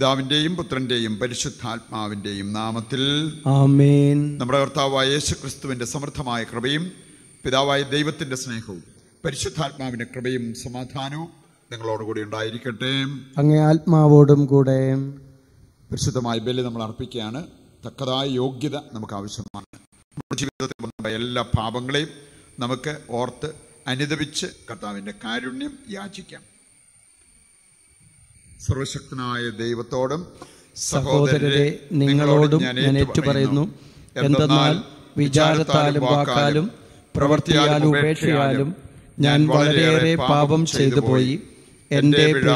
പിതാവിൻ്റെയും പുത്രൻ്റെയും പരിശുദ്ധാത്മാവിൻ്റെയും നാമത്തിൽ ആമേൻ. നമ്മുടെ കർത്താവായ യേശുക്രിസ്തുവിൻ്റെ സമൃദ്ധമായ കൃപയും പിതാവായ ദൈവത്തിൻ്റെ സ്നേഹവും പരിശുദ്ധാത്മാവിൻ്റെ കൃപയും സമാധാനവും നിങ്ങളോടുകൂടി ഉണ്ടായിരിക്കട്ടെ. അങ്ങേ ആത്മാവോടും കൂടെ. പരിശുദ്ധമായ ബലി നമ്മൾ അർപ്പിക്കുകയാണ്. തക്കതായ യോഗ്യത നമുക്ക് ആവശ്യമാണ്. നമ്മുടെ ജീവിതത്തിൽ വന്ന എല്ലാ പാപങ്ങളെയും നമുക്ക് ഓർത്ത് അനുദപിച്ച് കർത്താവിൻ്റെ കാരുണ്യം യാചിക്കാം. സർവശക്തനായ ദൈവത്തോടും സഹോദരരെ നിങ്ങളോടും ഞാൻ ഏറ്റുപറയുന്നു, എന്തെന്നാൽ വിചാരത്താലും വാക്കാലും പ്രവൃത്തിയാലും ഉപേക്ഷയാലും ഞാൻ വളരെയേറെ പാപം ചെയ്തു പോയി. എൻ്റെ പിഴ,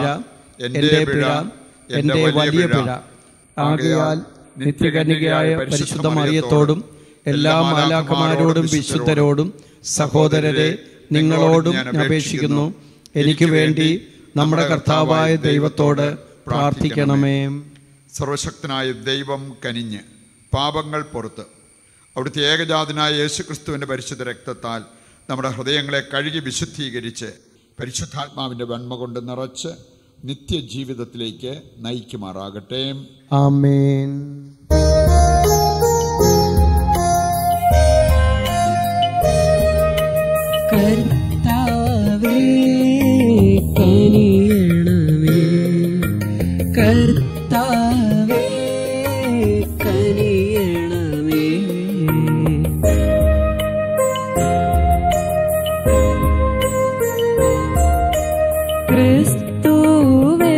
എൻ്റെ വലിയ പിഴ. ആകയാൽ നിത്യകന്യകയായ പരിശുദ്ധ മറിയത്തോടും എല്ലാ മാലാഖമാരോടും വിശുദ്ധരോടും സഹോദരരെ നിങ്ങളോടും അപേക്ഷിക്കുന്നു, എനിക്ക് വേണ്ടി നമ്മുടെ കർത്താവായ ദൈവത്തോട് പ്രാർത്ഥിക്കണമേ. സർവശക്തനായ ദൈവം കനിഞ്ഞ് പാപങ്ങൾ പുറത്ത് അവിടുത്തെ ഏകജാതനായ യേശുക്രിസ്തുവിൻ്റെ പരിശുദ്ധ രക്തത്താൽ നമ്മുടെ ഹൃദയങ്ങളെ കഴുകി വിശുദ്ധീകരിച്ച് പരിശുദ്ധാത്മാവിൻ്റെ വെണ്മ കൊണ്ട് നിറച്ച് നിത്യജീവിതത്തിലേക്ക് നയിക്കുമാറാകട്ടെ. ആമേൻ. കർത്താവേ കനിയണമേ, കർത്താവേ കനിയണമേ. ക്രിസ്തുവേ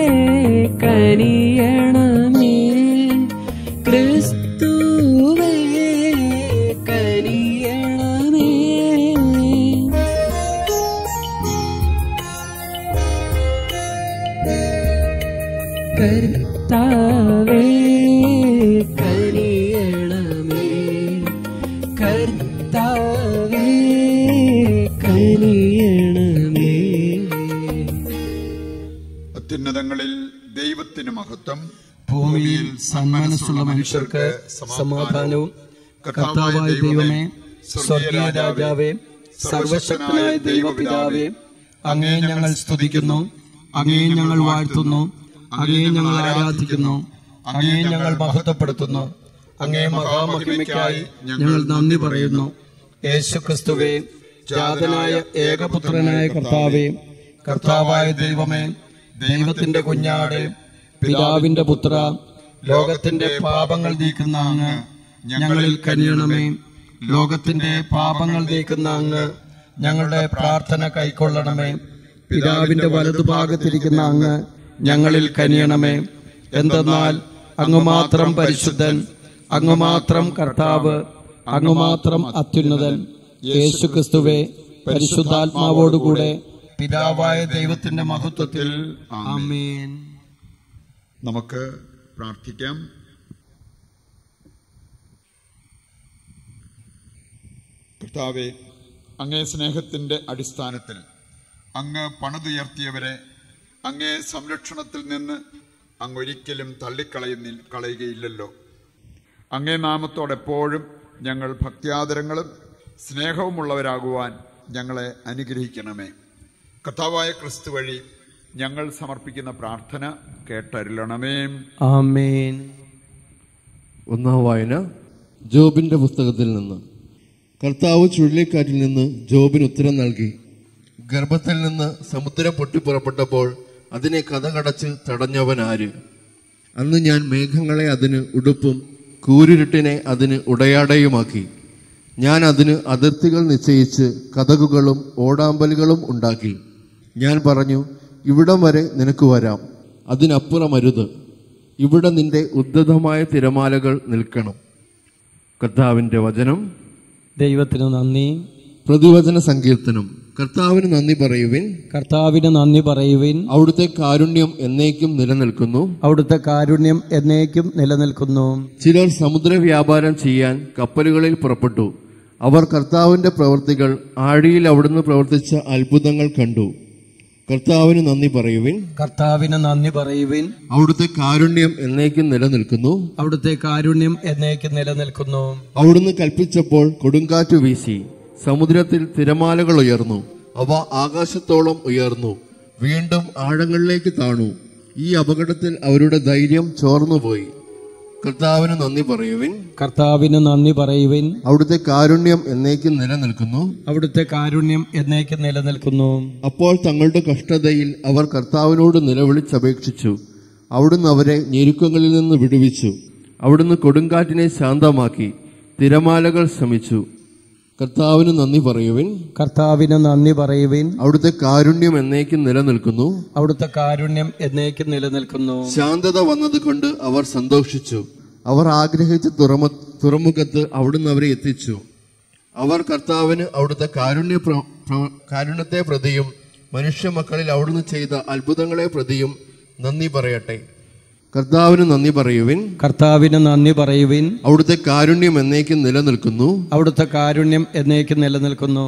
കനിയണമേ, ക്രിസ്തുവേ കനിയണമേ. കർത്താവേ കനിയണമേ, കർത്താവേ കനിയണമേ. അത്യുന്നതങ്ങളിൽ ദൈവത്തിന് മഹത്വം, ഭൂമിയിൽ സന്മനസ്സുള്ള മനുഷ്യർക്ക് സമാധാനവും. കർത്താവായ ദൈവമേ, സ്വർഗീയ രാജാവേ, സർവശക്തനായ ദൈവപിതാവേ, അങ്ങേ ഞങ്ങൾ സ്തുതിക്കുന്നു, അങ്ങേ ഞങ്ങൾ വാഴ്ത്തുന്നു, അങ്ങേ ഞങ്ങൾ ആരാധിക്കുന്നു, അങ്ങേ ഞങ്ങൾ മഹത്വപ്പെടുത്തുന്നു. അങ്ങേ മഹാമഹിമയ്ക്കായി ഞങ്ങൾ നന്ദി പറയുന്നു. യേശുക്രിസ്തുവേ, ജാതനായ ഏകപുത്രനായ കർത്താവേ, കർത്താവായ ദൈവമേ, ദൈവത്തിന്റെ കുഞ്ഞാട്, പിതാവിന്റെ പുത്ര, ലോകത്തിന്റെ പാപങ്ങൾ നീക്കുന്ന അങ്ങ് ഞങ്ങളിൽ കനിയണമേ. ലോകത്തിന്റെ പാപങ്ങൾ നീക്കുന്ന അങ്ങ് ഞങ്ങളുടെ പ്രാർത്ഥന കൈക്കൊള്ളണമേ. പിതാവിന്റെ വലതുഭാഗത്തിരിക്കുന്ന അങ്ങ് ഞങ്ങളിൽ കനിയണമേ. എന്തെന്നാൽ അങ്ങ് മാത്രം പരിശുദ്ധൻ, അങ്ങ് മാത്രം കർത്താവ്, അങ്ങ് മാത്രം അത്യുന്നതൻ. യേശുക്രിസ്തുവേ, പരിശുദ്ധാത്മാവോടുകൂടെ പിതാവായ ദൈവത്തിന്റെ മഹത്വത്തിൽ. ആമേൻ. നമുക്ക് പ്രാർത്ഥിക്കാം. കർത്താവേ, അങ്ങേ സ്നേഹത്തിൻ്റെ അടിസ്ഥാനത്തിൽ അങ്ങ് പണിതുയർത്തിയവരെ അങ്ങേ സംരക്ഷണത്തിൽ നിന്ന് അങ്ങ് ഒരിക്കലും കളയുകയില്ലല്ലോ. അങ്ങേ നാമത്തോടെപ്പോഴും ഞങ്ങൾ ഭക്ത്യാദരങ്ങളും സ്നേഹവുമുള്ളവരാകുവാൻ ഞങ്ങളെ അനുഗ്രഹിക്കണമേ. കർത്താവായ ക്രിസ്തു വഴി ഞങ്ങൾ സമർപ്പിക്കുന്ന പ്രാർത്ഥന കേട്ടരുളണമേ. ആമേൻ. ഒന്നാം വായന ജോബിന്റെ പുസ്തകത്തിൽ നിന്ന്. കർത്താവ് ചുഴലിക്കാറ്റിൽ നിന്ന് ജോബിന് ഉത്തരം നൽകി. ഗർഭത്തിൽ നിന്ന് സമുദ്രം പൊട്ടിപ്പുറപ്പെട്ടപ്പോൾ അതിനെ കതകടച്ച് തടഞ്ഞവൻ ആര്? അന്ന് ഞാൻ മേഘങ്ങളെ അതിന് ഉടുപ്പും കൂരിരുട്ടിനെ അതിന് ഉടയാടയുമാക്കി. ഞാൻ അതിന് അതിർത്തികൾ നിശ്ചയിച്ച് കതകുകളും ഓടാമ്പലുകളും ഉണ്ടാക്കി. ഞാൻ പറഞ്ഞു, ഇവിടം വരെ നിനക്ക് വരാം, അതിനപ്പുറമരുത്. ഇവിടെ നിന്റെ ഉദ്ധതമായ തിരമാലകൾ നിൽക്കണം. കർത്താവിന്റെ വചനം. ദൈവത്തിന് നന്ദി. പ്രതിവചന സങ്കീർത്തനം. കർത്താവിന് നന്ദി പറയുവിൻ, കർത്താവിന് നന്ദി പറയുവിൻ. അവിടുത്തെ കാരുണ്യം എന്നേക്കും നിലനിൽക്കുന്നു, അവിടുത്തെ കാരുണ്യം എന്നേക്കും നിലനിൽക്കുന്നു. ചിലർ സമുദ്ര വ്യാപാരം ചെയ്യാൻ കപ്പലുകളിൽ പുറപ്പെട്ടു. അവർ കർത്താവിന്റെ പ്രവൃത്തികൾ, ആഴിയിൽ അവിടുന്ന് പ്രവർത്തിച്ച അത്ഭുതങ്ങൾ കണ്ടു. കർത്താവിന് നന്ദി പറയുവിൻ, കർത്താവിന് നന്ദി പറയുവിൻ. അവിടുത്തെ കാരുണ്യം എന്നേക്കും നിലനിൽക്കുന്നു, അവിടുത്തെ കാരുണ്യം എന്നേക്കും നിലനിൽക്കുന്നു. അവിടുന്ന് കൽപ്പിച്ചപ്പോൾ കൊടുങ്കാറ്റ് വീശി, സമുദ്രത്തിൽ തിരമാലകൾ ഉയർന്നു. അവ ആകാശത്തോളം ഉയർന്നു, വീണ്ടും ആഴങ്ങളിലേക്ക് താണു. ഈ അപകടത്തിൽ അവരുടെ ധൈര്യം ചോർന്നുപോയി. കർത്താവിന് നന്ദി പറയുവിൻ. കർത്താവിന് നന്ദി പറയുവിൻ. അവിടുത്തെ കാരുണ്യം എന്നേക്കും നിലനിൽക്കുന്നു. അവിടുത്തെ കാരുണ്യം എന്നേക്കും നിലനിൽക്കുന്നു. അപ്പോൾ തങ്ങളുടെ കഷ്ടതയിൽ അവർ കർത്താവിനോട് നിലവിളിച്ചപേക്ഷിച്ചു. അവിടുന്ന് അവരെ ഞെരുക്കങ്ങളിൽ നിന്ന് വിടുവിച്ചു. അവിടുന്ന് കൊടുങ്കാറ്റിനെ ശാന്തമാക്കി. തിരമാലകൾ ശമിച്ചു. കർത്താവിന് നന്ദി പറയുവിൻ. കർത്താവിന് നന്ദി പറയുവിൻ. അവിടുത്തെ കാരുണ്യം എന്നേക്കും നിലനിൽക്കുന്നു. അവിടുത്തെ കാരുണ്യം എന്നേക്കും നിലനിൽക്കുന്നു. ശാന്തത വന്നതുകൊണ്ട് അവർ സന്തോഷിച്ചു. അവർ ആഗ്രഹിച്ച തുറമുഖത്ത് അവിടുന്ന് അവരെ എത്തിച്ചു. അവർ കർത്താവിന് അവിടുത്തെ കാരുണ്യത്തെ പ്രതിയും മനുഷ്യ മക്കളിൽ അവിടുന്ന് ചെയ്ത അത്ഭുതങ്ങളെ പ്രതിയും നന്ദി പറയട്ടെ. കർത്താവിന് നന്ദി പറയുവിൻ. കർത്താവിന് നന്ദി പറയുവിൻ. അവിടുത്തെ കാരുണ്യം എന്നേക്കും നിലനിൽക്കുന്നു. അവിടുത്തെ കാരുണ്യം എന്നേക്കും നിലനിൽക്കുന്നു.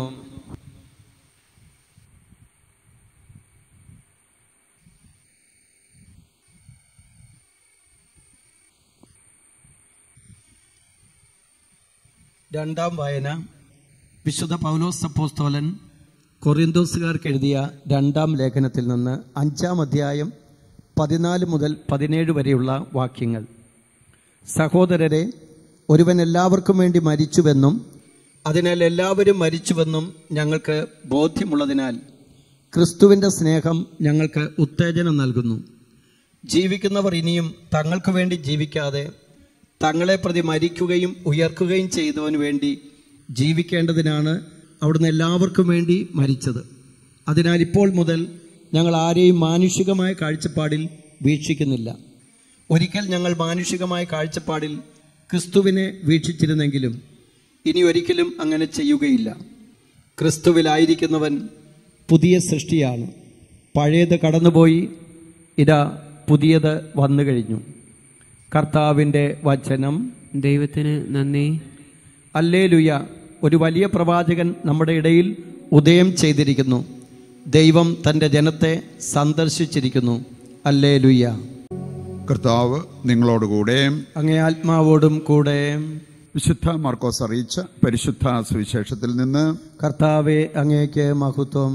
രണ്ടാം വായന വിശുദ്ധ പൗലോസ് അപ്പോസ്തലൻ കൊറിന്തോസുകാർക്ക് എഴുതിയ രണ്ടാം ലേഖനത്തിൽ നിന്ന് 5-ാം അധ്യായം 14 മുതൽ 17 വരെയുള്ള വാക്യങ്ങൾ. സഹോദരരെ, ഒരുവൻ എല്ലാവർക്കും വേണ്ടി മരിച്ചുവെന്നും അതിനാൽ എല്ലാവരും മരിച്ചുവെന്നും ഞങ്ങൾക്ക് ബോധ്യമുള്ളതിനാൽ ക്രിസ്തുവിൻ്റെ സ്നേഹം ഞങ്ങൾക്ക് ഉത്തേജനം നൽകുന്നു. ജീവിക്കുന്നവർ ഇനിയും തങ്ങൾക്ക് വേണ്ടി ജീവിക്കാതെ തങ്ങളെ പ്രതി മരിക്കുകയും ഉയർക്കുകയും ചെയ്തവന് വേണ്ടി ജീവിക്കേണ്ടതിനാണ് അവിടുന്ന് എല്ലാവർക്കും വേണ്ടി മരിച്ചത്. അതിനാൽ ഇപ്പോൾ മുതൽ ഞങ്ങൾ ആരെയും മാനുഷികമായ കാഴ്ചപ്പാടിൽ വീക്ഷിക്കുന്നില്ല. ഒരിക്കൽ ഞങ്ങൾ മാനുഷികമായ കാഴ്ചപ്പാടിൽ ക്രിസ്തുവിനെ വീക്ഷിച്ചിരുന്നെങ്കിലും ഇനി ഒരിക്കലും അങ്ങനെ ചെയ്യുകയില്ല. ക്രിസ്തുവിലായിരിക്കുന്നവൻ പുതിയ സൃഷ്ടിയാണ്. പഴയത് കടന്നുപോയി, ഇതാ പുതിയത് വന്നു കഴിഞ്ഞു. കർത്താവിൻ്റെ വചനം. ദൈവത്തിന് നന്ദി. ഹല്ലേലൂയ. ഒരു വലിയ പ്രവാചകൻ നമ്മുടെ ഇടയിൽ ഉദയം ചെയ്തിരിക്കുന്നു. ദൈവം തൻ്റെ ജനത്തെ സന്ദർശിച്ചിരിക്കുന്നു. ഹല്ലേലൂയ. കർത്താവ് നിങ്ങളോടുകൂടെ അങ്ങേ ആത്മാവോടും കൂടെ. വിശുദ്ധ മാർക്കോസ് അറിയിച്ച പരിശുദ്ധ സുവിശേഷത്തിൽ നിന്ന്. കർത്താവെ, അങ്ങേക്ക് മഹത്വം.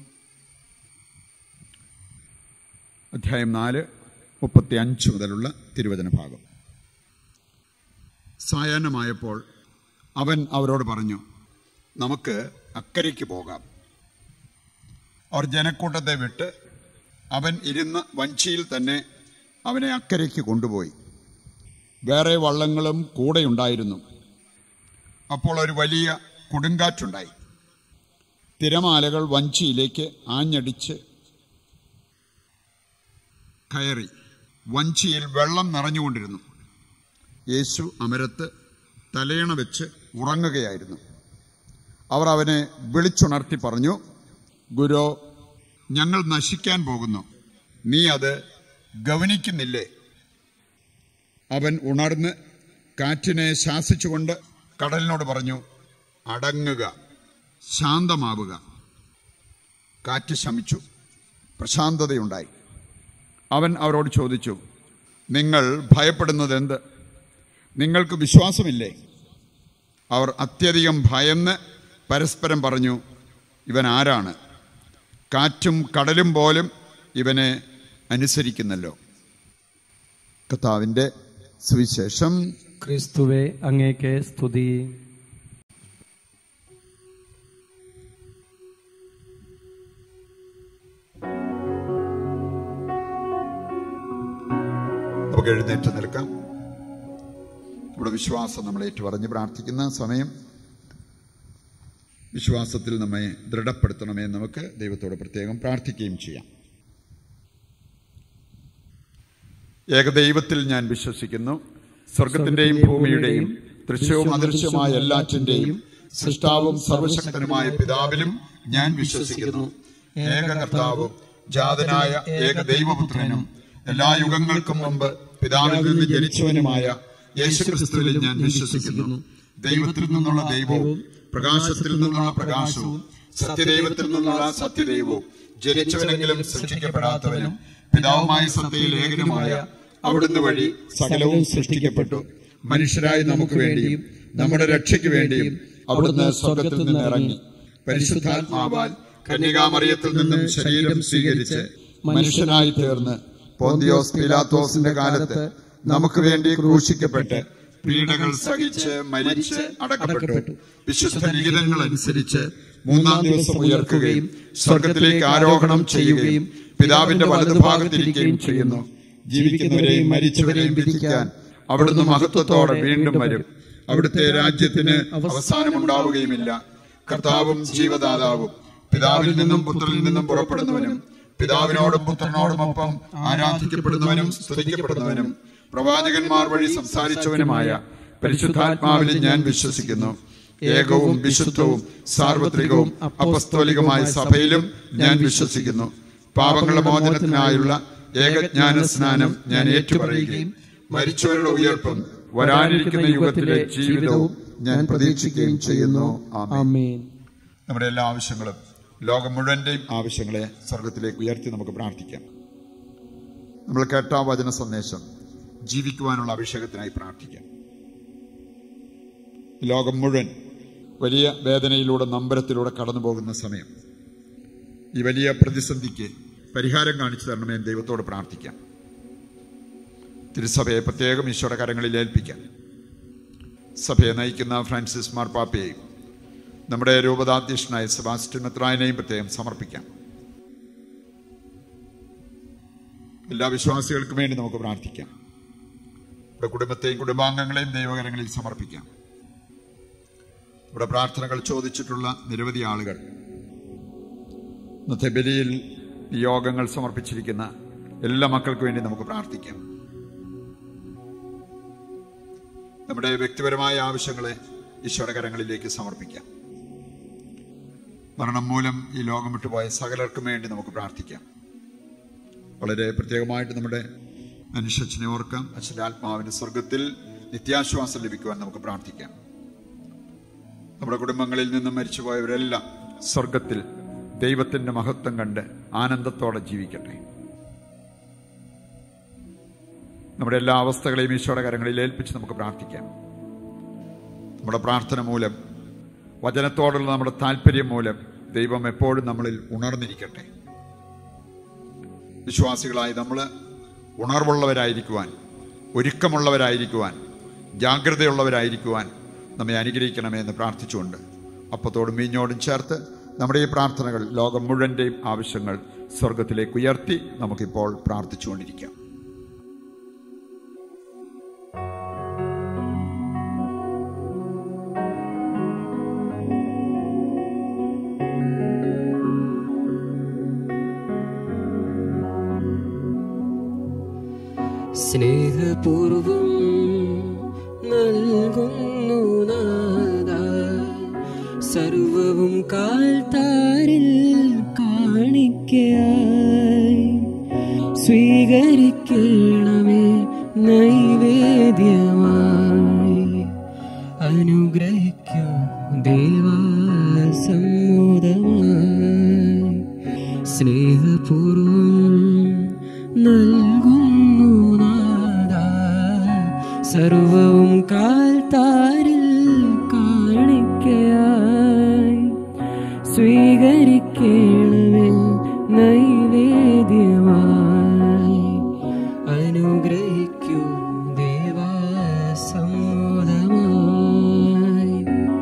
അധ്യായം 4:35 മുതലുള്ള തിരുവചന ഭാഗം. സായാഹ്നമായപ്പോൾ അവൻ അവരോട് പറഞ്ഞു, നമുക്ക് അക്കരയ്ക്ക് പോകാം. അവർ ജനക്കൂട്ടത്തെ വിട്ട് അവൻ ഇരുന്ന വഞ്ചിയിൽ തന്നെ അവനെ അക്കരയ്ക്ക് കൊണ്ടുപോയി. വേറെ വള്ളങ്ങളും കൂടെയുണ്ടായിരുന്നു. അപ്പോൾ ഒരു വലിയ കൊടുങ്കാറ്റുണ്ടായി. തിരമാലകൾ വഞ്ചിയിലേക്ക് ആഞ്ഞടിച്ച് കയറി. വഞ്ചിയിൽ വെള്ളം നിറഞ്ഞുകൊണ്ടിരുന്നു. യേശു അമരത്ത് തലയണ വെച്ച് ഉറങ്ങുകയായിരുന്നു. അവർ അവനെ വിളിച്ചുണർത്തി പറഞ്ഞു, ഗുരോ, ഞങ്ങൾ നശിക്കാൻ പോകുന്നു. നീ അത് ഗവനിക്കുന്നില്ലേ? അവൻ ഉണർന്ന് കാറ്റിനെ ശാസിച്ചുകൊണ്ട് കടലിനോട് പറഞ്ഞു, അടങ്ങുക, ശാന്തമാവുക. കാറ്റ് ശമിച്ചു, പ്രശാന്തതയുണ്ടായി. അവൻ അവരോട് ചോദിച്ചു, നിങ്ങൾ ഭയപ്പെടുന്നത് എന്ത്? നിങ്ങൾക്ക് വിശ്വാസമില്ലേ? അവർ അത്യധികം ഭയന്ന് പരസ്പരം പറഞ്ഞു, ഇവൻ ആരാണ്? കാറ്റും കടലും പോലും ഇവനെ അനുസരിക്കുന്നല്ലോ. കർത്താവിൻ്റെ സുവിശേഷം. ക്രിസ്തുവേ, അങ്ങേക്ക് സ്തുതി. നമുക്ക് എഴുന്നേറ്റ് നിൽക്കാം. നമ്മുടെ വിശ്വാസം നമ്മൾ ഏറ്റുപറഞ്ഞ് പ്രാർത്ഥിക്കുന്ന സമയം. വിശ്വാസത്തിൽ നമ്മെ ദൃഢപ്പെടുത്തണമേ. നമുക്ക് ദൈവത്തോട് പ്രത്യേകം പ്രാർത്ഥിക്കുകയും ചെയ്യാം. ഏകദൈവത്തിൽ ഞാൻ വിശ്വസിക്കുന്നു. സ്വർഗത്തിന്റെയും ഭൂമിയുടെയും ദൃശ്യവും അദൃശ്യവുമായ എല്ലാറ്റിന്റെയും സൃഷ്ടാവും സർവശക്തനുമായ പിതാവിലും ഞാൻ വിശ്വസിക്കുന്നു. ഏക കർത്താവും ജാതനായ ഏക ദൈവപുത്രനും എല്ലാ യുഗങ്ങൾക്കും മുമ്പ് പിതാവിൽ നിന്ന് ജനിച്ചവനുമായ യേശുക്രിസ്തുവിൽ ഞാൻ വിശ്വസിക്കുന്നു. ദൈവത്തിൽ നിന്നുള്ള ദൈവവും പ്രകാശത്തിൽ നിന്നുള്ള പ്രകാശവും സത്യദൈവത്തിൽ നിന്നുള്ള സത്യദൈവവും ജനിച്ചവനെങ്കിലും സൃഷ്ടിക്കപ്പെടാത്തവനും പിതാവുമായ സത്യയിൽ ഏകനുമായ അവിടുന്ന് വഴി സകലവും സൃഷ്ടിക്കപ്പെട്ടു. മനുഷ്യരായ നമുക്ക് വേണ്ടിയും നമ്മുടെ രക്ഷയ്ക്ക് വേണ്ടിയും അവിടുന്ന് സ്വർഗത്തിൽ നിന്ന് ഇറങ്ങി പരിശുദ്ധാത്മാവാൽ കന്യകാമറിയത്തിൽ നിന്നും ശരീരം സ്വീകരിച്ച് മനുഷ്യനായി തീർന്ന് പോന്തിയോസ് പീലാത്തോസിന്റെ കാലത്ത് നമുക്ക് വേണ്ടി ക്രൂശിക്കപ്പെട്ട് പീഡകൾ സഹിച്ച് മരിച്ച് അടക്കപ്പെട്ടു. വിശുദ്ധ ലിഖിതങ്ങൾ അനുസരിച്ച് മൂന്നാം ദിവസം ഉയർക്കുകയും സ്വർഗത്തിലേക്ക് ആരോഹണം ചെയ്യുകയും പിതാവിന്റെ വലതുഭാഗത്തിരിക്കുകയും ചെയ്യുന്നു. ജീവിക്കുന്നവരെയും മരിച്ചവരെയും വിധിക്കാൻ അവിടുന്ന് മഹത്വത്തോടെ വീണ്ടും വരും. അവിടുത്തെ രാജ്യത്തിന് അവസാനമുണ്ടാവുകയുമില്ല. കർത്താവും ജീവദാതാവും പിതാവിൽ നിന്നും പുത്രനിൽ നിന്നും പുറപ്പെടുന്നവനും പിതാവിനോടും പുത്രനോടുമൊപ്പം ആരാധിക്കപ്പെടുന്നവനും സ്തുതിക്കപ്പെടുന്നവനും പ്രവാചകന്മാർ വഴി സംസാരിച്ചവനുമായ പരിശുദ്ധാത്മാവിൽ ഞാൻ വിശ്വസിക്കുന്നു. ഏകവും വിശുദ്ധവും സാർവത്രികവും അപ്പസ്തോലികമായ സഭയിലും ഞാൻ വിശ്വസിക്കുന്നു. പാപങ്ങളുടെ മോചനത്തിനായുള്ള ഏകജ്ഞാന സ്നാനം ഞാൻ ഏറ്റുപറയുകയും മരിച്ചവരുടെ ഉയർപ്പും വരാനിരിക്കുന്ന യുഗത്തിലെ ജീവിതവും ഞാൻ പ്രതീക്ഷിക്കുകയും ചെയ്യുന്നു. ആമേൻ. നമ്മുടെ എല്ലാ ആവശ്യങ്ങളും ലോകം മുഴുവന്റെയും ആവശ്യങ്ങളെ സ്വർഗത്തിലേക്ക് ഉയർത്തി നമുക്ക് പ്രാർത്ഥിക്കാം. നമ്മൾ കേട്ട വചന സന്ദേശം ജീവിക്കുവാനുള്ള അഭിഷേകത്തിനായി പ്രാർത്ഥിക്കാം. ലോകം മുഴുവൻ വലിയ വേദനയിലൂടെ നമ്പരത്തിലൂടെ കടന്നു പോകുന്ന സമയം, ഈ വലിയ പ്രതിസന്ധിക്ക് പരിഹാരം കാണിച്ചു തരണമേ എന്ന് ദൈവത്തോട് പ്രാർത്ഥിക്കാം. തിരുസഭയെ പ്രത്യേകം ഈശോയുടെ കരങ്ങളിൽ ഏൽപ്പിക്കാം. സഭയെ നയിക്കുന്ന ഫ്രാൻസിസ് മാർപ്പാപ്പയെയും നമ്മുടെ രൂപതാധ്യക്ഷനായ സെബാസ്റ്റ്യൻ മെത്രാനെയും പ്രത്യേകം സമർപ്പിക്കാം. എല്ലാ വിശ്വാസികൾക്കും വേണ്ടി നമുക്ക് പ്രാർത്ഥിക്കാം. നമ്മുടെ കുടുംബത്തെയും കുടുംബാംഗങ്ങളെയും ദൈവകരങ്ങളിൽ സമർപ്പിക്കാം. ഇവിടെ പ്രാർത്ഥനകൾ ചോദിച്ചിട്ടുള്ള നിരവധി ആളുകൾ ഇന്നത്തെ ബലിയിൽ യോഗങ്ങൾ സമർപ്പിച്ചിരിക്കുന്ന എല്ലാ മക്കൾക്ക് വേണ്ടി നമുക്ക് പ്രാർത്ഥിക്കാം. നമ്മുടെ വ്യക്തിപരമായ ആവശ്യങ്ങളെ ഈശോയുടെ കരങ്ങളിലേക്ക് സമർപ്പിക്കാം. മരണം മൂലം ഈ ലോകം വിട്ടുപോയ സകലർക്കും വേണ്ടി നമുക്ക് പ്രാർത്ഥിക്കാം. വളരെ പ്രത്യേകമായിട്ട് നമ്മുടെ മനുഷ്യനെ ഓർക്കാം. അച്ഛൻ്റെ ആത്മാവിന്റെ സ്വർഗത്തിൽ നിത്യാശ്വാസം ലഭിക്കുവാൻ നമുക്ക് പ്രാർത്ഥിക്കാം. നമ്മുടെ കുടുംബങ്ങളിൽ നിന്നും മരിച്ചുപോയവരെല്ലാം സ്വർഗത്തിൽ ദൈവത്തിന്റെ മഹത്വം കണ്ട് ആനന്ദത്തോടെ ജീവിക്കട്ടെ. നമ്മുടെ എല്ലാ അവസ്ഥകളെയും ഈശോയുടെ കരങ്ങളിൽ ഏൽപ്പിച്ച് നമുക്ക് പ്രാർത്ഥിക്കാം. നമ്മുടെ പ്രാർത്ഥന മൂലം, വചനത്തോടുള്ള നമ്മുടെ താല്പര്യം മൂലം ദൈവം എപ്പോഴും നമ്മളിൽ ഉണർന്നിരിക്കട്ടെ. വിശ്വാസികളായി നമ്മൾ ഉണർവുള്ളവരായിരിക്കുവാൻ, ഒരുക്കമുള്ളവരായിരിക്കുവാൻ, ജാഗ്രതയുള്ളവരായിരിക്കുവാൻ നമ്മെ അനുഗ്രഹിക്കണമേ എന്ന് പ്രാർത്ഥിച്ചുകൊണ്ട് അപ്പത്തോടും വീഞ്ഞോടും ചേർത്ത് നമ്മുടെ ഈ പ്രാർത്ഥനകൾ ലോകം മുഴുവന്റെയും ആവശ്യങ്ങൾ സ്വർഗത്തിലേക്ക് ഉയർത്തി നമുക്കിപ്പോൾ പ്രാർത്ഥിച്ചുകൊണ്ടിരിക്കാം. സ്നേഹപൂർവം നൽകുന്നു നാഥ, സർവവും കാൽത്താരിൽ കാണിക്കയായി സ്വീകരിക്കണമേ നൈവേദ്യമായി. അനുഗ്രഹിക്കൂ ദേവാസമ്മോദമായി. സ്നേഹപൂർവം നൽകുന്നു നാഥ, സർവവും കാൽത്താരിൽ കാണിക്കയായി സ്വീകരിക്കണമേ നൈവേദ്യമായി. അനുഗ്രഹിക്കൂ ദേവാസമ്മോദമായി.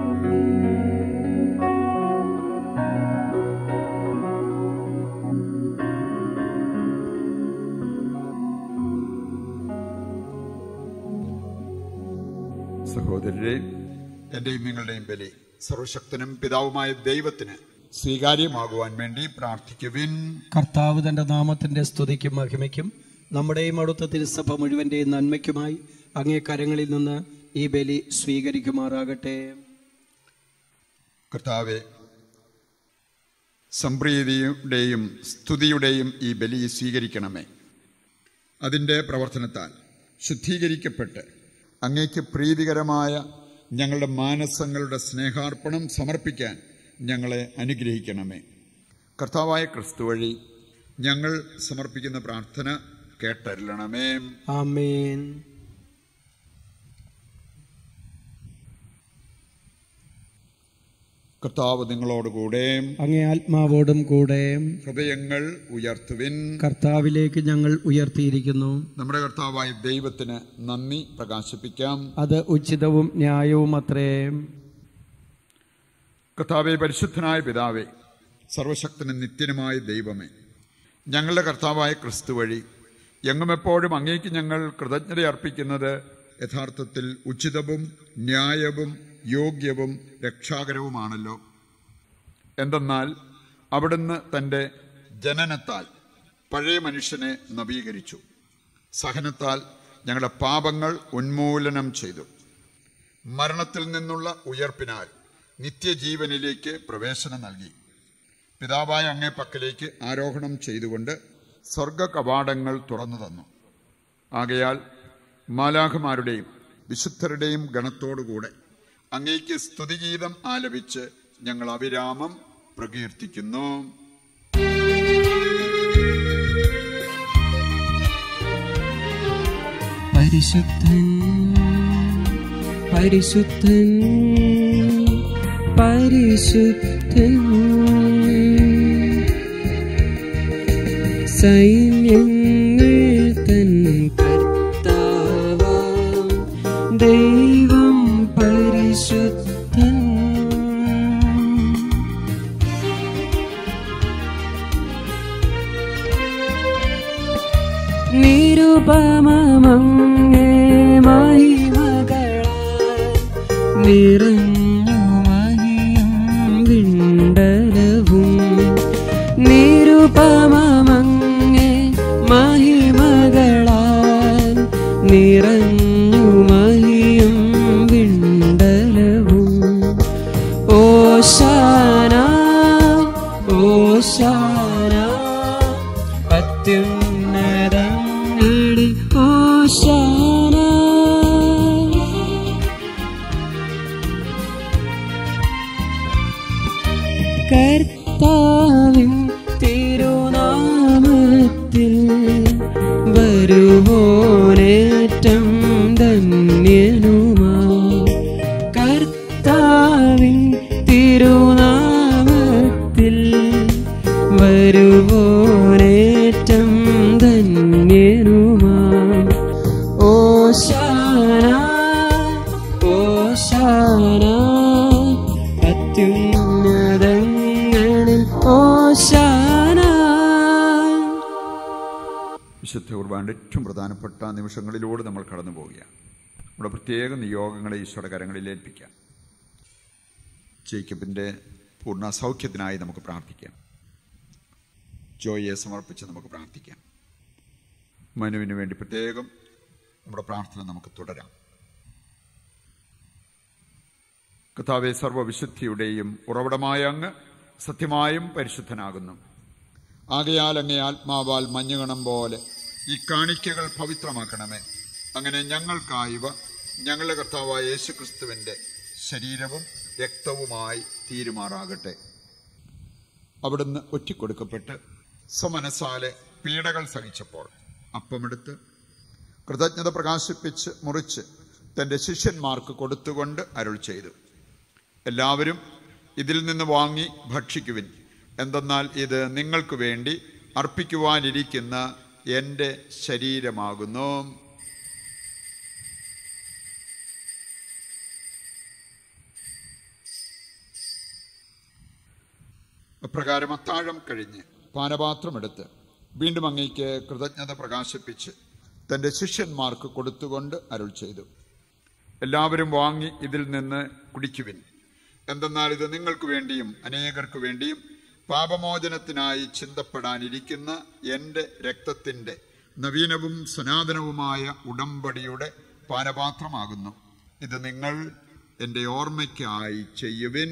സഹോദരരെ, എന്റെയും നിങ്ങളുടെയും ബലി സർവശക്തനും പിതാവുമായ ദൈവത്തിന് സ്വീകാര്യമാകുവാൻ വേണ്ടി പ്രാർത്ഥിക്കുവിൻ. കർത്താവ് തന്റെ നാമത്തിന്റെ സ്തുതിക്കും മഹിമയ്ക്കും നമ്മുടെയും അടുത്ത തിരുസഭ മുഴുവന്റെയും നന്മയ്ക്കുമായി അങ്ങേ കരങ്ങളിൽ നിന്ന് ഈ ബലി സ്വീകരിക്കുമാറാകട്ടെ. കർത്താവെ, സംപ്രീതിയുടെയും സ്തുതിയുടെയും ഈ ബലി സ്വീകരിക്കണമേ. അതിൻ്റെ പ്രവർത്തനത്താൽ ശുദ്ധീകരിക്കപ്പെട്ട് അങ്ങേക്ക് പ്രീതികരമായ ഞങ്ങളുടെ മാനസങ്ങളുടെ സ്നേഹാർപ്പണം സമർപ്പിക്കാൻ ഞങ്ങളെ അനുഗ്രഹിക്കണമേ. കർത്താവായ ക്രിസ്തു വഴി ഞങ്ങൾ സമർപ്പിക്കുന്ന പ്രാർത്ഥന കേട്ടരുളണമേ. ആമേൻ. കർത്താവ് നിങ്ങളോടുകൂടെ. അങ്ങേ ആത്മാവോടും കൂടെ. ഹൃദയങ്ങൾ ഉയർത്തുവിൻ. കർത്താവിലേക്ക് ഞങ്ങൾ ഉയർത്തിയിരിക്കുന്നു. നമ്മുടെ കർത്താവായ ദൈവത്തിന് നന്ദി പ്രകാശിപ്പിക്കാം. അത് ഉചിതവും ന്യായവും അത്രേ. കർത്താവേ, പരിശുദ്ധനായ പിതാവേ, സർവശക്തനും നിത്യനുമായ ദൈവമേ, ഞങ്ങളുടെ കർത്താവായ ക്രിസ്തു വഴി എങ്ങും എപ്പോഴും അങ്ങേക്ക് ഞങ്ങൾ കൃതജ്ഞത അർപ്പിക്കുന്നത് യഥാർത്ഥത്തിൽ ഉചിതവും ന്യായവും യോഗ്യവും രക്ഷാകരവുമാണല്ലോ. എന്തെന്നാൽ അവിടുന്ന് തൻ്റെ ജനനത്താൽ പഴയ മനുഷ്യനെ നവീകരിച്ചു, സഹനത്താൽ ഞങ്ങളുടെ പാപങ്ങൾ ഉന്മൂലനം ചെയ്തു, മരണത്തിൽ നിന്നുള്ള ഉയർപ്പിനാൽ നിത്യജീവനിലേക്ക് പ്രവേശനം നൽകി, പിതാവായ അങ്ങേ പക്കലേക്ക് ആരോഹണം ചെയ്തുകൊണ്ട് സ്വർഗ കവാടങ്ങൾ തുറന്നു തന്നു. ആകയാൽ മാലാഖമാരുടെയും വിശുദ്ധരുടെയും ഗണത്തോടുകൂടെ അങ്ങേക്ക് സ്തുതിഗീതം ആലപിച്ച് ഞങ്ങൾ അവിരാമം പ്രകീർത്തിക്കുന്നു. പരിശുദ്ധൻ പരിശുദ്ധൻ പരിശുദ്ധൻ, സൈന്യങ്ങൾ തൻ കർത്താവാം ദൈവം പരിശുദ്ധൻ. നിരുപമമങ്ങേ മഹിമകളാൽ നിറഞ്ഞു മഹിയും വിണ്ടലവും. നിരുപമമങ്ങേ മഹിമകളാൽ നിറഞ്ഞു മഹിയും വിണ്ടലവും. ഓശാന ഓശാന അത്യുന്നതങ്ങളിൽ ഓശാന. കർത്താവിൻ തിരുനാമത്തിൽ വരുവോനേറ്റം ധന്യനുമാ. കർത്താവിൻ തിരുനാമത്തിൽ വരുവോനേറ്റം ധന്യനുമാ. ഓശാന ഓശാന അത്യുന്നതങ്ങളിൽ ഓശാന. വിശുദ്ധ കുർബാനയുടെ ഏറ്റവും പ്രധാനപ്പെട്ട നിമിഷങ്ങളിലൂടെ നമ്മൾ കടന്നു പോവുകയാണ്. നമ്മുടെ പ്രത്യേക നിയോഗങ്ങളെ ഈശോയുടെ കരങ്ങളിൽ ഏൽപ്പിക്കാം. ജേക്കബിൻ്റെ പൂർണ്ണ സൗഖ്യത്തിനായി നമുക്ക് പ്രാർത്ഥിക്കാം. ജോയിയെ സമർപ്പിച്ച് നമുക്ക് പ്രാർത്ഥിക്കാം. മനുവിന് വേണ്ടി പ്രത്യേകം നമ്മുടെ പ്രാർത്ഥന നമുക്ക് തുടരാം. കർത്താവേ, സർവ്വവിശുദ്ധിയുടെയും ഉറവിടമായ അങ്ങ് സത്യമായും പരിശുദ്ധനാകുന്നു. ആകയാൽ അങ്ങേ ആത്മാവാൽ മഞ്ഞുകണം പോലെ ഈ കാണിക്കകൾ പവിത്രമാക്കണമേ. അങ്ങനെ ഞങ്ങൾക്കായവ ഞങ്ങളുടെ കർത്താവായ യേശുക്രിസ്തുവിൻ്റെ ശരീരവും രക്തവുമായി തീരുമാറാകട്ടെ. അവിടുന്ന് ഒറ്റിക്കൊടുക്കപ്പെട്ട് സ്വമനസാലെ പീഡകൾ സഹിച്ചപ്പോൾ അപ്പമെടുത്ത് കൃതജ്ഞത പ്രകാശിപ്പിച്ച് മുറിച്ച് തൻ്റെ ശിഷ്യന്മാർക്ക് കൊടുത്തുകൊണ്ട് അരുൾ ചെയ്തു, എല്ലാവരും ഇതിൽ നിന്ന് വാങ്ങി ഭക്ഷിക്കുവിൻ. എന്തെന്നാൽ ഇത് നിങ്ങൾക്ക് വേണ്ടി അർപ്പിക്കുവാനിരിക്കുന്ന എൻ്റെ ശരീരമാകുന്നു. അപ്രകാരം അത്താഴം കഴിഞ്ഞ് പാനപാത്രമെടുത്ത് വീണ്ടും അങ്ങേക്ക് കൃതജ്ഞത പ്രകാശിപ്പിച്ച് തൻ്റെ ശിഷ്യന്മാർക്ക് കൊടുത്തുകൊണ്ട് അരുൾ ചെയ്തു, എല്ലാവരും വാങ്ങി ഇതിൽ നിന്ന് കുടിക്കുവിൻ. എന്തെന്നാൽ ഇത് നിങ്ങൾക്ക് വേണ്ടിയും അനേകർക്ക് വേണ്ടിയും പാപമോചനത്തിനായി ചിന്തപ്പെടാനിരിക്കുന്ന എൻ്റെ രക്തത്തിൻ്റെ നവീനവും സനാതനവുമായ ഉടമ്പടിയുടെ പാനപാത്രമാകുന്നു. ഇത് നിങ്ങൾ എൻ്റെ ഓർമ്മയ്ക്കായി ചെയ്യുവിൻ.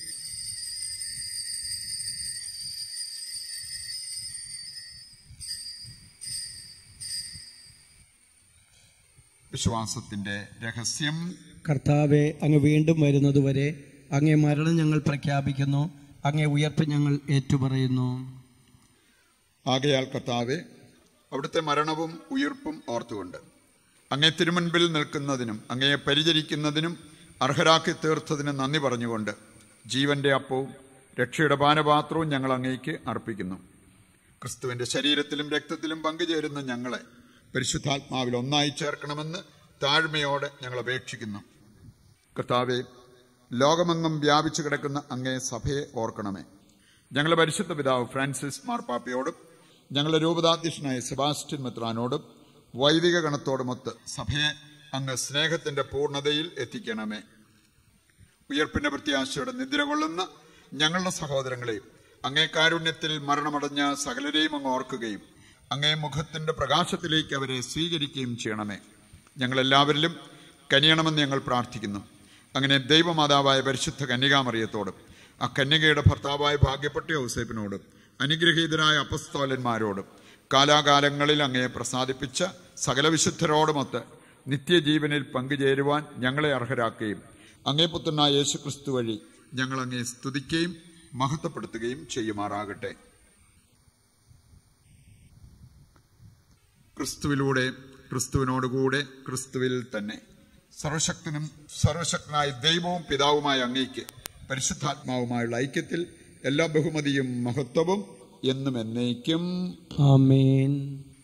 വിശ്വാസത്തിന്റെ രഹസ്യം. കർത്താവെ, അങ്ങ് വീണ്ടും വരുന്നതുവരെ അങ്ങേ മരണം ഞങ്ങൾ പ്രഖ്യാപിക്കുന്നു, അങ്ങേ ഉയർപ്പ് ഞങ്ങൾ ഏറ്റുപറയുന്നു. ആകയാൽ കർത്താവെ, അവിടുത്തെ മരണവും ഉയിർപ്പും ഓർത്തുകൊണ്ട് അങ്ങേ തിരുമുൻപിൽ നിൽക്കുന്നതിനും അങ്ങയെ പരിചരിക്കുന്നതിനും അർഹരാക്കി തീർത്തതിന് നന്ദി പറഞ്ഞുകൊണ്ട് ജീവന്റെ അപ്പവും രക്ഷയുടെ പാനപാത്രവും ഞങ്ങൾ അങ്ങേക്ക് അർപ്പിക്കുന്നു. ക്രിസ്തുവിന്റെ ശരീരത്തിലും രക്തത്തിലും പങ്കുചേരുന്ന ഞങ്ങളെ പരിശുദ്ധാത്മാവിൽ ഒന്നായി ചേർക്കണമെന്ന് താഴ്മയോടെ ഞങ്ങൾ അപേക്ഷിക്കുന്നു. കർത്താവെ, ലോകമെങ്ങും വ്യാപിച്ചു കിടക്കുന്ന അങ്ങേ സഭയെ ഓർക്കണമേ. ഞങ്ങളുടെ പരിശുദ്ധ പിതാവ് ഫ്രാൻസിസ് മാർപ്പാപ്പയോടും ഞങ്ങളുടെ രൂപതാധ്യക്ഷനായ സെബാസ്റ്റ്യൻ മെത്രാനോടും വൈദിക ഗണത്തോടുമൊത്ത് സഭയെ അങ്ങ് സ്നേഹത്തിന്റെ പൂർണ്ണതയിൽ എത്തിക്കണമേ. ഉയർപ്പിന്റെ പ്രത്യാശയോടെ നിദ്ര കൊള്ളുന്ന ഞങ്ങളുടെ സഹോദരങ്ങളെയും അങ്ങേ കാരുണ്യത്തിൽ മരണമടഞ്ഞ സകലരെയും അങ്ങ് ഓർക്കുകയും അങ്ങേ മുഖത്തിന്റെ പ്രകാശത്തിലേക്ക് അവരെ സ്വീകരിക്കുകയും ചെയ്യണമേ. ഞങ്ങളെല്ലാവരിലും കനിയണമെന്ന് ഞങ്ങൾ പ്രാർത്ഥിക്കുന്നു. അങ്ങനെ ദൈവമാതാവായ പരിശുദ്ധ കന്യകാമറിയത്തോടും ആ കന്യകയുടെ ഭർത്താവായ ഭാഗ്യപ്പെട്ട ഔസേപ്പിനോടും അനുഗ്രഹീതരായ അപ്പസ്തോലന്മാരോടും കാലാകാലങ്ങളിൽ അങ്ങയെ പ്രസാദിപ്പിച്ച സകല വിശുദ്ധരോടുമൊത്ത് നിത്യജീവനിൽ പങ്കുചേരുവാൻ ഞങ്ങളെ അർഹരാക്കുകയും അങ്ങേ പുത്രനായ യേശുക്രിസ്തു വഴി ഞങ്ങൾ അങ്ങയെ സ്തുതിക്കുകയും മഹത്വപ്പെടുത്തുകയും ചെയ്യുമാറാകട്ടെ. ക്രിസ്തുവിലൂടെ, ക്രിസ്തുവിനോടുകൂടെ, ക്രിസ്തുവിൽ തന്നെ സർവശക്തനും സർവശക്തനായ ദൈവവും പിതാവുമായ അങ്ങേക്ക് പരിശുദ്ധാത്മാവുമായുള്ള ഐക്യത്തിൽ എല്ലാ ബഹുമതിയും മഹത്വവും എന്നും എന്നേക്കും ആമേൻ.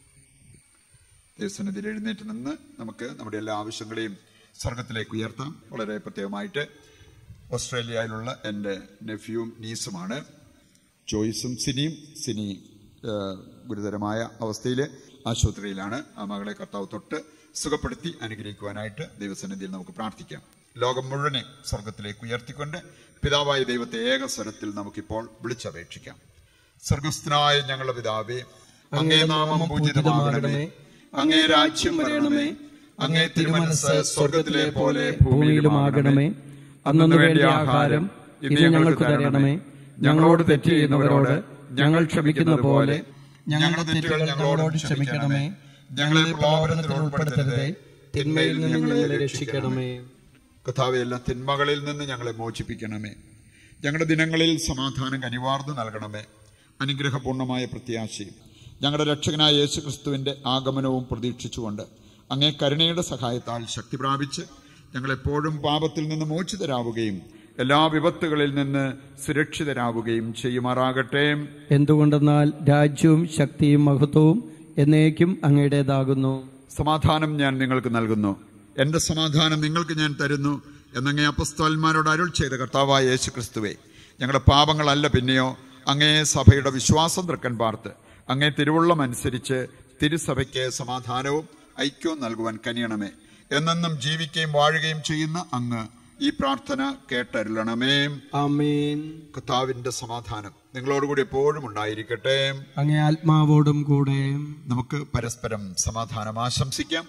ദൈവസന്നിധിയിൽ എഴുന്നേറ്റ് നിന്ന് നമുക്ക് നമ്മുടെ എല്ലാ ആവശ്യങ്ങളെയും സ്വർഗത്തിലേക്ക് ഉയർത്താം. വളരെ പ്രത്യേകമായിട്ട് ഓസ്ട്രേലിയയിലുള്ള എൻ്റെ നെഫ്യൂവും നീസുമാണ് ജോയ്സും സിനിയും. സിനി ഗുരുതരമായ അവസ്ഥയിൽ ആശുപത്രിയിലാണ്. ആ മകളെ കർത്താവ് തൊട്ട് സുഖപ്പെടുത്തി അനുഗ്രഹിക്കുവാനായിട്ട് ദൈവസന്നിധിയിൽ നമുക്ക് പ്രാർത്ഥിക്കാം. ലോകം മുഴുവനെ സ്വർഗത്തിലേക്ക് ഉയർത്തിക്കൊണ്ട് പിതാവായ ദൈവത്തെ ഏകസ്വരത്തിൽ നമുക്കിപ്പോൾ വിളിച്ചപേക്ഷിക്കാം. സ്വർഗസ്ഥനായ ഞങ്ങളുടെ പിതാവേ, അങ്ങേ നാമം പൂജിതമാകണമേ, അങ്ങേ രാജ്യം വരണമേ, അങ്ങേ തിരുമനസ്സ് സ്വർഗത്തിലെ പോലെ ഭൂമിയിലുമാകണമേ. അന്നു വേണ്ട ആഹാരം ഇന്ന് ഞങ്ങൾക്ക് തരണമേ. ഞങ്ങളോട് തെറ്റ് ചെയ്യുന്നവരോട് ഞങ്ങൾ ക്ഷമിക്കുന്നത് പോലെ ഞങ്ങളുടെ തെറ്റുകൾ ഞങ്ങളോട് ക്ഷമിക്കണമേ. ഞങ്ങളെ പ്രലോഭനത്തിൽ ഉൾപ്പെടുത്തരുതേ, തിന്മയിൽ നിന്ന് ഞങ്ങളെ രക്ഷിക്കണമേ. കർത്താവേ, എല്ലാ തിന്മകളിൽ നിന്ന് ഞങ്ങളെ മോചിപ്പിക്കണമേ. ഞങ്ങളുടെ ദിനങ്ങളിൽ സമാധാനം കനിവാർന്നു നൽകണമേ. അനുഗ്രഹപൂർണമായ പ്രത്യാശയും ഞങ്ങളുടെ രക്ഷകനായ യേശുക്രിസ്തുവിന്റെ ആഗമനവും പ്രതീക്ഷിച്ചുകൊണ്ട് അങ്ങേ കരുണയുടെ സഹായത്താൽ ശക്തി പ്രാപിച്ച് ഞങ്ങളെപ്പോഴും പാപത്തിൽ നിന്ന് മോചിതരാവുകയും എല്ലാ വിപത്തുകളിൽ നിന്ന് സുരക്ഷിതരാവുകയും ചെയ്യുമാറാകട്ടെ. എന്തുകൊണ്ടെന്നാൽ രാജ്യവും ശക്തിയും മഹത്വവും എന്നേക്കും അങ്ങയുടേതാകുന്നു. സമാധാനം ഞാൻ നിങ്ങൾക്ക് നൽകുന്നു, എന്റെ സമാധാനം നിങ്ങൾക്ക് ഞാൻ തരുന്നു എന്നങ്ങേ അപ്പസ്തോലന്മാരോട് അരുൾ ചെയ്ത കർത്താവായ യേശുക്രിസ്തുവേ, ഞങ്ങളുടെ പാപങ്ങളല്ല പിന്നെയോ അങ്ങേ സഭയുടെ വിശ്വാസം തൃക്കൻ പാർത്ത് അങ്ങേ തിരുവുള്ളം അനുസരിച്ച് തിരുസഭയ്ക്ക് സമാധാനവും ഐക്യവും നൽകുവാൻ കനിയണമേ. എന്നെന്നും ജീവിക്കുകയും വാഴുകയും ചെയ്യുന്ന അങ്ങ് ഈ പ്രാർത്ഥന കേട്ടരുളണമേ. ആമേൻ. കർത്താവിന്റെ സമാധാനം നിങ്ങളോടുകൂടി എപ്പോഴും ഉണ്ടായിരിക്കട്ടെ. അങ്ങേ ആത്മാവോടും കൂടെ. നമുക്ക് പരസ്പരം സമാധാനം ആശംസിക്കാം.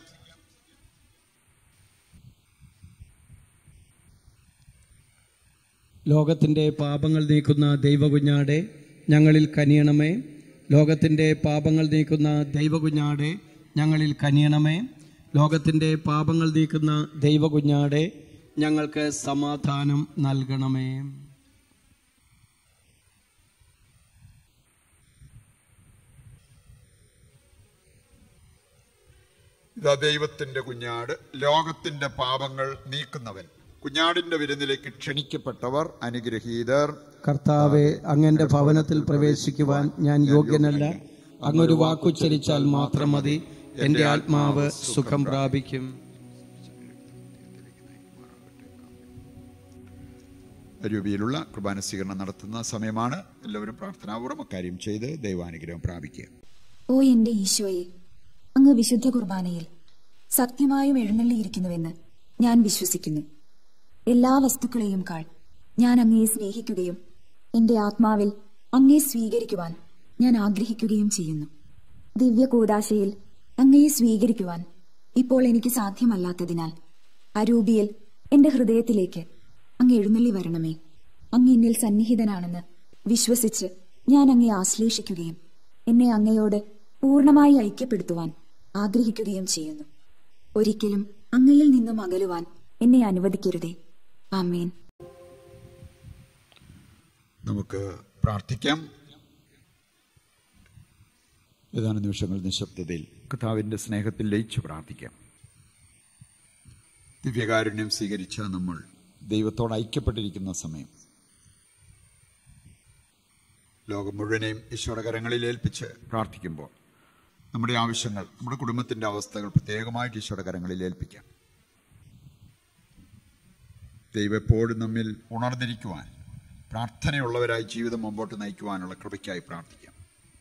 ലോകത്തിന്റെ പാപങ്ങൾ നീക്കുന്ന ദൈവകുഞ്ഞാടെ ഞങ്ങളിൽ കനിയണമേ. ലോകത്തിന്റെ പാപങ്ങൾ നീക്കുന്ന ദൈവകുഞ്ഞാടെ ഞങ്ങളിൽ കനിയണമേ. ലോകത്തിന്റെ പാപങ്ങൾ നീക്കുന്ന ദൈവകുഞ്ഞാടെ ഞങ്ങൾക്ക് സമാധാനം നൽകണമേ. ഇതാ ദൈവത്തിന്റെ കുഞ്ഞാട്, ലോകത്തിന്റെ പാപങ്ങൾ നീക്കുന്നവൻ. കുഞ്ഞാടിന്റെ വിരുന്നിലേക്ക് ക്ഷണിക്കപ്പെട്ടവർ അനുഗ്രഹീതർ. കർത്താവെ, അങ്ങന്റെ ഭവനത്തിൽ പ്രവേശിക്കുവാൻ ഞാൻ യോഗ്യനല്ല. അങ്ങൊരു വാക്കുച്ചരിച്ചാൽ മാത്രം മതി, എന്റെ ആത്മാവ് സുഖം പ്രാപിക്കും. രൂപയിലുള്ള കുർബാന സ്വീകരണം നടത്തുന്ന സമയമാണ്. എല്ലാവരും പ്രാർത്ഥനാപൂർവ്വം അക്കാര്യം ചെയ്ത് ദൈവാനുഗ്രഹം പ്രാപിക്കുക. ഓ എന്റെ ഈശോയെ, അങ്ങ് വിശുദ്ധ കുർബാനയിൽ സത്യമായും എഴുന്നള്ളിയിരിക്കുന്നുവെന്ന് ഞാൻ വിശ്വസിക്കുന്നു. എല്ലാ വസ്തുക്കളെയും കാൾ ഞാൻ അങ്ങയെ സ്നേഹിക്കുകയും എന്റെ ആത്മാവിൽ അങ്ങയെ സ്വീകരിക്കുവാൻ ഞാൻ ആഗ്രഹിക്കുകയും ചെയ്യുന്നു. ദിവ്യ കൂദാശയിൽ അങ്ങയെ സ്വീകരിക്കുവാൻ ഇപ്പോൾ എനിക്ക് സാധ്യമല്ലാത്തതിനാൽ അരൂപിയിൽ എന്റെ ഹൃദയത്തിലേക്ക് അങ്ങ് എഴുന്നള്ളി വരണമേ. അങ്ങ് എന്നിൽ സന്നിഹിതനാണെന്ന് വിശ്വസിച്ച് ഞാൻ അങ്ങയെ ആശ്ലേഷിക്കുകയും എന്നെ അങ്ങയോട് പൂർണ്ണമായി ഐക്യപ്പെടുത്തുവാൻ ആഗ്രഹിക്കുകയും ചെയ്യുന്നു. ഒരിക്കലും അങ്ങയിൽ നിന്നും അകലുവാൻ എന്നെ അനുവദിക്കരുതേ. ആമേൻ. നമുക്ക് പ്രാർത്ഥിക്കാം. ഏതാനും നിമിഷങ്ങൾ നിശബ്ദതയിൽ കർത്താവിന്റെ സ്നേഹത്തിൽ ലയിച്ചു പ്രാർത്ഥിക്കാം. ദിവ്യകാരുണ്യം സ്വീകരിച്ച നമ്മൾ ദൈവത്തോട് ഐക്യപ്പെട്ടിരിക്കുന്ന സമയം ലോകം മുഴുവനെയും ഈശോയുടെ കരങ്ങളിൽ ഏൽപ്പിച്ച് പ്രാർത്ഥിക്കുമ്പോൾ നമ്മുടെ ആവശ്യങ്ങൾ, നമ്മുടെ കുടുംബത്തിൻ്റെ അവസ്ഥകൾ പ്രത്യേകമായിട്ട് ഈശോയുടെ കരങ്ങളിൽ ഏൽപ്പിക്കാം. ദൈവം എപ്പോഴും നമ്മിൽ ഉണർന്നിരിക്കുവാൻ, പ്രാർത്ഥനയുള്ളവരായി ജീവിതം മുമ്പോട്ട് നയിക്കുവാനുള്ള കൃപയ്ക്കായി പ്രാർത്ഥിക്കാം.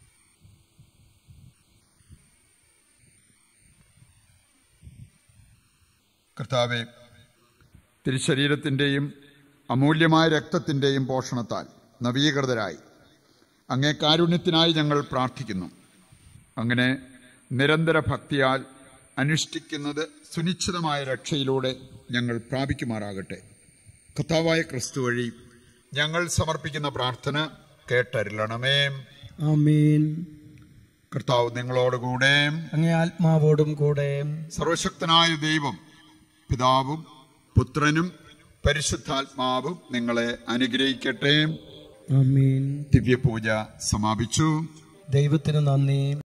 കർത്താവേ, തിരുശരീരത്തിൻ്റെയും അമൂല്യമായ രക്തത്തിൻ്റെയും പോഷണത്താൽ നവീകൃതരായി അങ്ങേ കാരുണ്യത്തിനായി ഞങ്ങൾ പ്രാർത്ഥിക്കുന്നു. അങ്ങനെ നിരന്തര ഭക്തിയാൽ അനുഷ്ഠിക്കുന്നത് സുനിശ്ചിതമായ രക്ഷയിലൂടെ ഞങ്ങൾ പ്രാപിക്കുമാറാകട്ടെ. കർത്താവായ ക്രിസ്തു വഴി ഞങ്ങൾ സമർപ്പിക്കുന്ന പ്രാർത്ഥന കേട്ടരുളണമേ. ആമേൻ. കർത്താവ് നിങ്ങളോടുകൂടെ, അങ്ങേ ആത്മാവോടും കൂടെ. സർവശക്തനായ ദൈവം പിതാവും പുത്രനും പരിശുദ്ധാത്മാവും നിങ്ങളെ അനുഗ്രഹിക്കട്ടെ. ആമേൻ. ദിവ്യപൂജ സമാപിച്ചു. ദൈവത്തിന് നന്ദി.